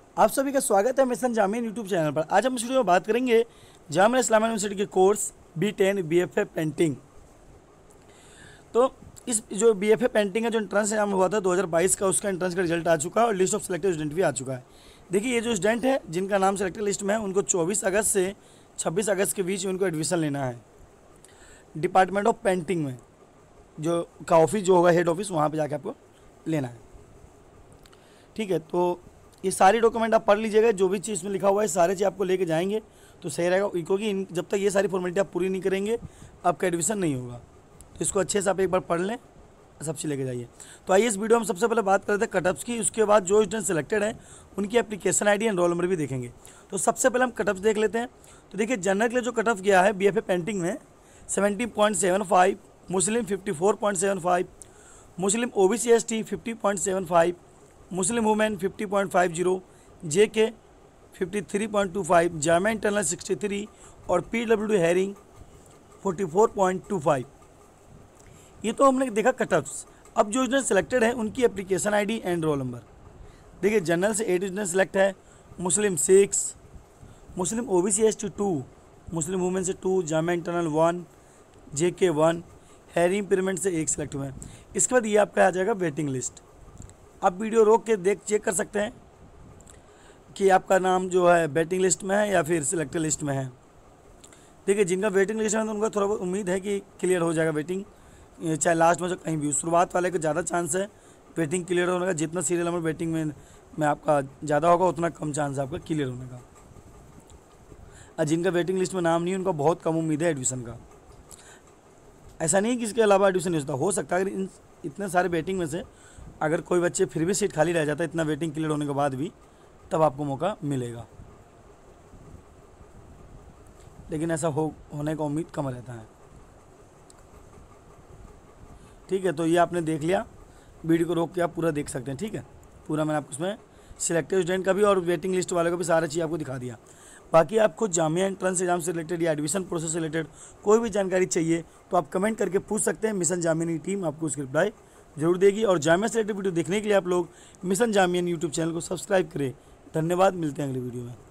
आप सभी का स्वागत है मिशन जामिया यूट्यूब चैनल पर। आज हम इस वीडियो में बात करेंगे जामिया इस्लामिया यूनिवर्सिटी के कोर्स B10 BFA पेंटिंग। तो इस जो BFA पेंटिंग का जो एंट्रेंस एग्जाम हुआ था 2022 का, उसका एंट्रेंस का रिजल्ट आ चुका है और लिस्ट ऑफ सिलेक्टेड स्टूडेंट भी आ चुका है। देखिए, ये जो स्टूडेंट है जिनका नाम सिलेक्टेड लिस्ट में है, उनको 24 अगस्त से 26 अगस्त के बीच उनको एडमिशन लेना है डिपार्टमेंट ऑफ पेंटिंग में, जो का ऑफिस जो होगा हेड ऑफिस, वहाँ पर जाके आपको लेना है। ठीक है, तो ये सारी डॉक्यूमेंट आप पढ़ लीजिएगा, जो भी चीज़ में लिखा हुआ है सारे चीज़ आपको लेके जाएंगे तो सही रहेगा, क्योंकि जब तक ये सारी फॉर्मेलिटी आप पूरी नहीं करेंगे आपका एडमिशन नहीं होगा। तो इसको अच्छे से आप एक बार पढ़ लें, सब चीज़ लेके जाइए। तो आइए इस वीडियो में सबसे पहले बात करते हैं कटअप्स की, उसके बाद जो स्टूडेंट सेलेक्टेड हैं उनकी application ID and roll number भी देखेंगे। तो सबसे पहले हम कटअप्स देख लेते हैं। तो देखिए, जनरल के लिए जो कटअप गया है BFA पेंटिंग में 70.75, मुस्लिम 54.75, मुस्लिम OBC ST 50.75, मुस्लिम वुमेन 50.50, JK 53.25, जामिया इंटरनल 63 और PWD हेरिंग 44.25। ये तो हमने देखा कटअप्स। अब जो स्टूडेंट सेलेक्टेड है उनकी application ID and roll number. देखिए, जनरल से 8 स्टूडेंट सेलेक्ट है, मुस्लिम 6, मुस्लिम OBC ST 2, मुस्लिम वुमेन से 2, Jamia internal 1, JK 1, hearing pyramid से 1 सेलेक्ट हुए हैं। इसके बाद ये आपका आ जाएगा वेटिंग लिस्ट। आप वीडियो रोक के चेक कर सकते हैं कि आपका नाम जो है वेटिंग लिस्ट में है या फिर सिलेक्टेड लिस्ट में है। देखिए, जिनका वेटिंग लिस्ट में है उनका थोड़ा बहुत उम्मीद है कि क्लियर हो जाएगा वेटिंग, चाहे लास्ट में कहीं भी। शुरुआत वाले का ज़्यादा चांस है वेटिंग क्लियर होने का। जितना सीरियल नंबर वेटिंग में आपका ज़्यादा होगा उतना कम चांस है आपका क्लियर होने का। और जिनका वेटिंग लिस्ट में नाम नहीं है उनका बहुत कम उम्मीद है एडमिशन का। ऐसा नहीं कि इसके अलावा एडमिशन नहीं हो सकता। अगर इन इतने सारे वेटिंग में से अगर कोई बच्चे फिर भी सीट खाली रह जाता है इतना वेटिंग क्लियर होने के बाद भी, तब आपको मौका मिलेगा, लेकिन ऐसा होने का उम्मीद कम रहता है। ठीक है, तो ये आपने देख लिया, वीडियो को रोक के आप पूरा देख सकते हैं। ठीक है, पूरा मैंने आपको उसमें सिलेक्टेड स्टूडेंट का भी और वेटिंग लिस्ट वाले का भी सारा चीज़ आपको दिखा दिया। बाकी आपको जामिया एंट्रेंस एग्जाम से रिलेटेड या एडमिशन प्रोसेस से रिलेटेड कोई भी जानकारी चाहिए तो आप कमेंट करके पूछ सकते हैं। मिशन जामिया की टीम आपको उसकी रिप्लाई जरूर देगी। और जामिया से रिलेटेड वीडियो देखने के लिए आप लोग मिशन जामिया यूट्यूब चैनल को सब्सक्राइब करें। धन्यवाद, मिलते हैं अगली वीडियो में।